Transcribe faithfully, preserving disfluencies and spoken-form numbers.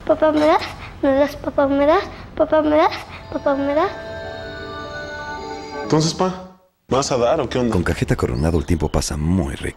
papá, ¿me das? ¿Me das, papá, me das? Papá, ¿me das? Papá, ¿me das? Entonces, pa, ¿me vas a dar o qué onda? Con Cajeta Coronado el tiempo pasa muy rico.